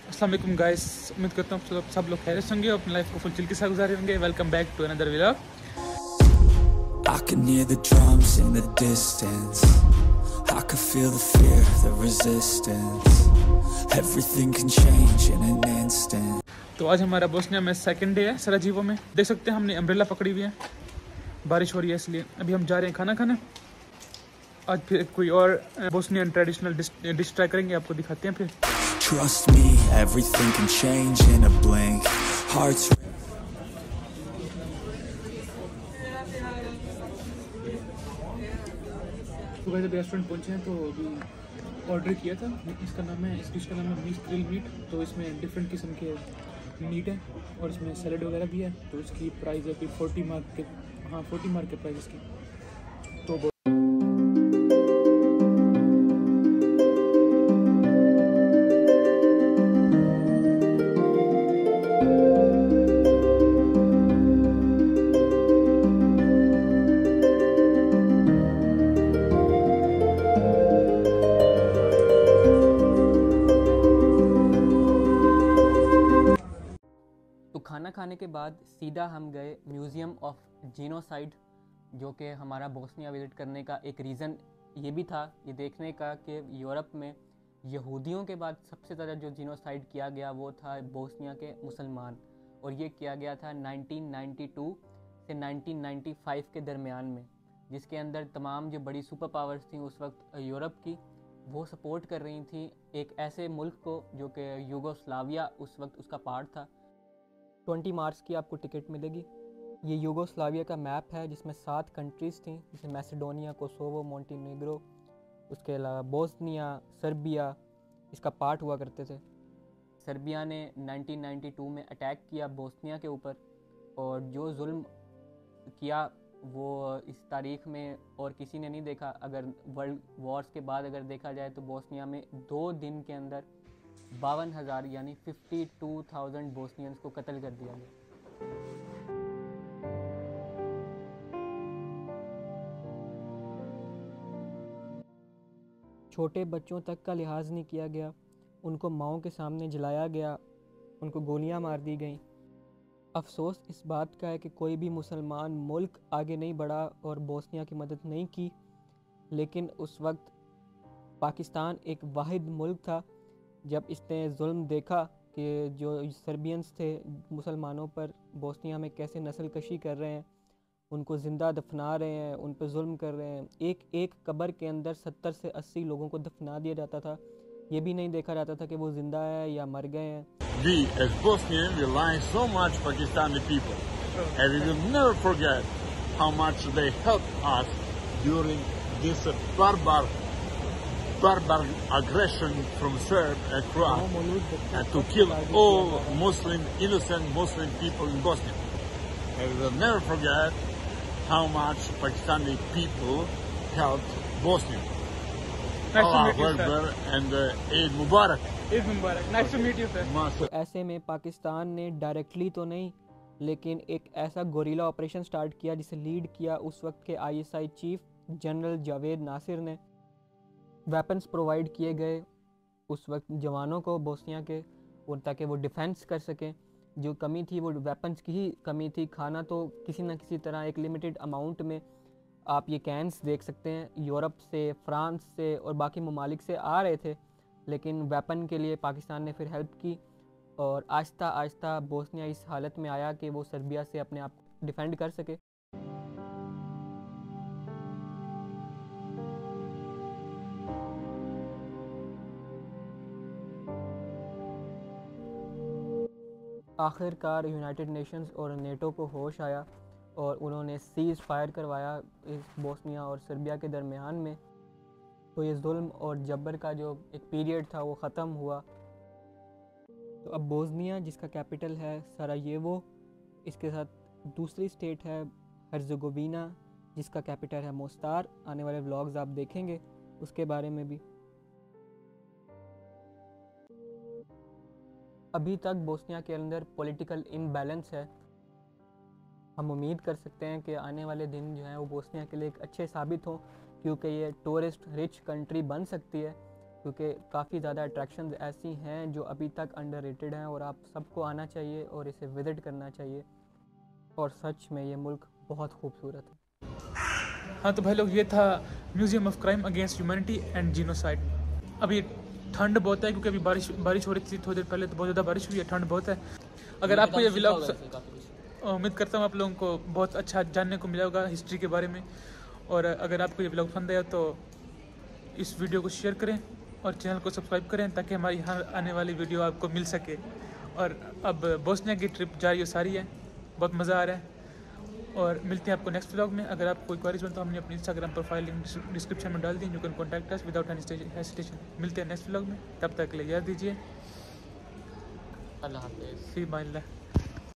अस्सलाम वालेकुम गाइस, उम्मीद करता हूँ सब लोग खैरियत होंगे और अपनी लाइफ को फुल चिल के साथ गुजारे होंगे। Welcome back to another vlog. I can hear the drums in the distance. I can feel the fear, the resistance. Everything can change in an instant. तो आज हमारा बोस्निया में सेकंड डे है सराजीवो में। देख सकते हैं हमने अम्ब्रेला पकड़ी हुई है, बारिश हो रही है इसलिए अभी हम जा रहे हैं खाना खाने। आज फिर कोई और बोस्नियन ट्रेडिशनल डिश ट्राई करेंगे, आपको दिखाते हैं फिर। Trust me, everything can change in a blink. Hearts तो वैसे रेस्टोरेंट पहुंचे हैं तो अभी ऑर्डर किया था। इसका नाम है, इस डिश का नाम है बीफ ग्रिल मीट। तो इसमें डिफरेंट किस्म के मीट है और इसमें सैलड वगैरह भी है। तो इसकी प्राइस है कोई 40 मार्क के, हाँ 40 मार्क के प्राइस इसकी। तो खाना खाने के बाद सीधा हम गए म्यूज़ियम ऑफ जीनोसाइड, जो कि हमारा बोस्निया विज़िट करने का एक रीज़न ये भी था, ये देखने का कि यूरोप में यहूदियों के बाद सबसे ज़्यादा जो जीनोसाइड किया गया वो था बोस्निया के मुसलमान। और ये किया गया था 1992 से 1995 के दरमियान में, जिसके अंदर तमाम जो बड़ी सुपर पावर्स थी उस वक्त यूरोप की, वो सपोर्ट कर रही थी एक ऐसे मुल्क को जो कि यूगोस्लाविया उस वक्त उसका पार्ट था। 20 मार्च की आपको टिकट मिलेगी। ये यूगोस्लाविया का मैप है जिसमें 7 कंट्रीज़ थी, जैसे मैसेडोनिया, कोसोवो, मोंटेनेग्रो, उसके अलावा बोस्निया, सर्बिया इसका पार्ट हुआ करते थे। सर्बिया ने 1992 में अटैक किया बोस्निया के ऊपर, और जो जुल्म किया वो इस तारीख़ में और किसी ने नहीं देखा। अगर वर्ल्ड वॉर्स के बाद अगर देखा जाए तो बोस्निया में 2 दिन के अंदर 52,000 यानी 52,000 बोस्नियंस को कत्ल कर दिया गया। छोटे बच्चों तक का लिहाज नहीं किया गया, उनको माओं के सामने जलाया गया, उनको गोलियां मार दी गईं। अफसोस इस बात का है कि कोई भी मुसलमान मुल्क आगे नहीं बढ़ा और बोस्निया की मदद नहीं की। लेकिन उस वक्त पाकिस्तान एक वाहिद मुल्क था, जब इसने जुल्म देखा कि जो सर्बियंस थे मुसलमानों पर बोस्निया में कैसे नस्ल कशी कर रहे हैं, उनको ज़िंदा दफना रहे हैं, उन पर जुल्म कर रहे हैं। एक एक कब्र के अंदर 70 से 80 लोगों को दफना दिया जाता था, ये भी नहीं देखा जाता था कि वो ज़िंदा है या मर गए हैं। We as Bosnians rely so much Pakistani people, and we will never forget how much they helped us during this barbar aggression from Serb and Croat, and to kill all Muslim, innocent Muslim people in Bosnia. And we will never forget how much Pakistani people helped Bosnia. Allah Akbar and Eid Mubarak. Eid Mubarak. Nice to meet you, sir. तो ऐसे में पाकिस्तान ने directly तो नहीं, लेकिन एक ऐसा gorilla operation start किया जिसे लीड किया उस वक्त के ISI chief general Javed Nasir ने। वेपन्स प्रोवाइड किए गए उस वक्त जवानों को बोस्निया के, और ताकि वो डिफेंस कर सकें। जो कमी थी वो वेपन्स की ही कमी थी। खाना तो किसी न किसी तरह एक लिमिटेड अमाउंट में, आप ये कैंस देख सकते हैं, यूरोप से, फ्रांस से और बाकी ममालिक से आ रहे थे, लेकिन वेपन के लिए पाकिस्तान ने फिर हेल्प की और आहिस्ता आहिस्ता बोस्निया इस हालत में आया कि वो सर्बिया से अपने आप डिफेंड कर सके। आखिरकार यूनाइटेड नेशंस और नेटो को होश आया और उन्होंने सीज़ फायर करवाया इस बोस्निया और सर्बिया के दरमियान में। तो ये जुल्म और जबर का जो एक पीरियड था वो ख़त्म हुआ। तो अब बोस्निया, जिसका कैपिटल है सरायेवो, इसके साथ दूसरी स्टेट है हर्ज़ेगोविना, जिसका कैपिटल है मोस्टार। आने वाले व्लॉग्स आप देखेंगे उसके बारे में भी। अभी तक बोस्निया के अंदर पॉलिटिकल इम्बैलेंस है। हम उम्मीद कर सकते हैं कि आने वाले दिन जो है वो बोस्निया के लिए एक अच्छे साबित हों, क्योंकि ये टूरिस्ट रिच कंट्री बन सकती है। क्योंकि काफ़ी ज़्यादा अट्रैक्शंस ऐसी हैं जो अभी तक अंडररेटेड हैं और आप सबको आना चाहिए और इसे विज़िट करना चाहिए। और सच में ये मुल्क बहुत खूबसूरत है। हाँ तो भाई लोग, ये था museum of crime against humanity and genocide. अभी ठंड बहुत है क्योंकि अभी बारिश हो रही थी थोड़ी देर पहले, तो बहुत ज़्यादा बारिश हुई है, ठंड बहुत है। अगर आपको ये व्लॉग, उम्मीद करता हूँ आप लोगों को बहुत अच्छा जानने को मिला होगा हिस्ट्री के बारे में। और अगर आपको ये व्लॉग पसंद आया तो इस वीडियो को शेयर करें और चैनल को सब्सक्राइब करें ताकि हमारी यहाँ आने वाली वीडियो आपको मिल सके। और अब बोस्निया की ट्रिप जारी सारी है, बहुत मज़ा आ रहा है। और मिलते हैं आपको नेक्स्ट व्लॉग में। अगर आप कोई क्वेरीज हो तो हमने अपनी इंस्टाग्राम प्रोफाइल लिंक डिस्क्रिप्शन में डाल दी, you can contact us without any hesitation. मिलते हैं नेक्स्ट व्लॉग में, तब तक के लिए याद दीजिए, अल्लाह हाफ़िज़। फी मानिल्लाह।